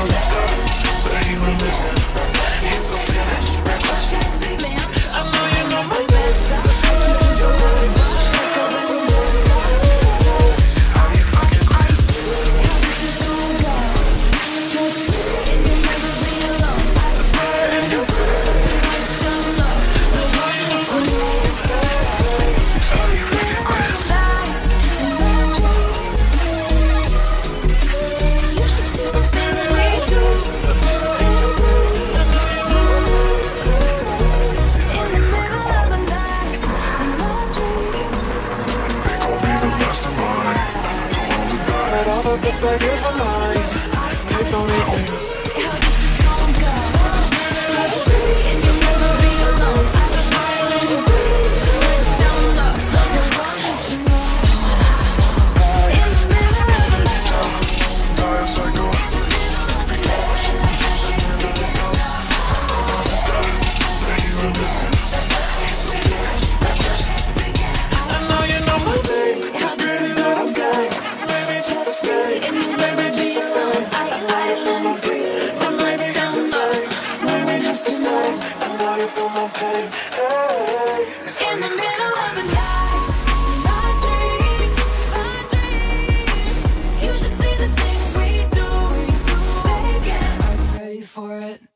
all the stuff, but he went missing. He's so finished, reckless. I know you know my name. Just like here's my mind, take on me. How this is gon' go. Touch me and you'll never be alone. I don't mind when you breathe, so let's down low. No one has to know. In the middle of the night, die psycho. I know you know my name. How this is gon' go. And you'll never be alone. I let it breathe. So let's down low. No one has to know. I know you feel my pain. In the middle of the night, my dreams. You should see the things we do. Baby, are you ready for it?